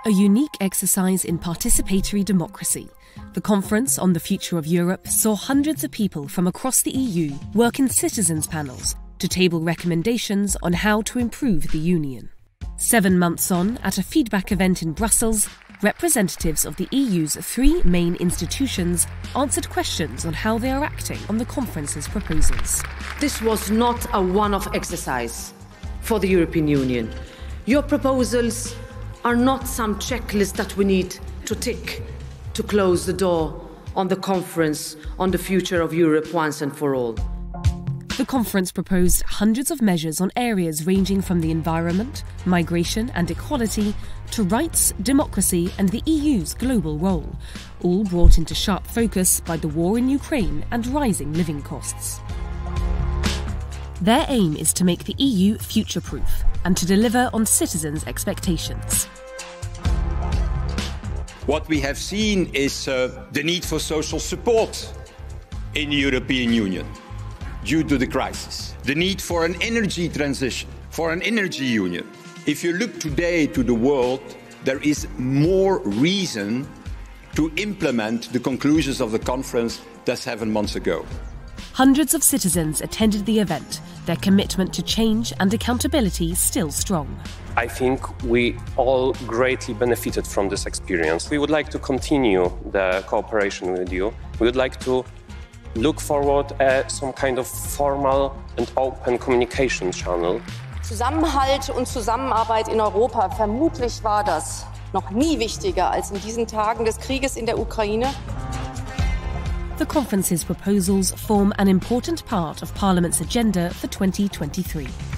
A unique exercise in participatory democracy. The Conference on the Future of Europe saw hundreds of people from across the EU work in citizens' panels to table recommendations on how to improve the Union. 7 months on, at a feedback event in Brussels, representatives of the EU's 3 main institutions answered questions on how they are acting on the conference's proposals. This was not a one-off exercise for the European Union. Your proposals are not some checklist that we need to tick to close the door on the conference on the future of Europe once and for all. The conference proposed hundreds of measures on areas ranging from the environment, migration and equality to rights, democracy and the EU's global role, all brought into sharp focus by the war in Ukraine and rising living costs. Their aim is to make the EU future-proof and to deliver on citizens' expectations. What we have seen is the need for social support in the European Union due to the crisis. The need for an energy transition, for an energy union. If you look today to the world, there is more reason to implement the conclusions of the conference than 7 months ago. Hundreds of citizens attended the event, their commitment to change and accountability still strong. I think we all greatly benefited from this experience. We would like to continue the cooperation with you. We would like to look forward at some kind of formal and open communication channel. Zusammenhalt und Zusammenarbeit in Europa, vermutlich war das noch nie wichtiger als in diesen Tagen des Krieges in der Ukraine. The conference's proposals form an important part of Parliament's agenda for 2023.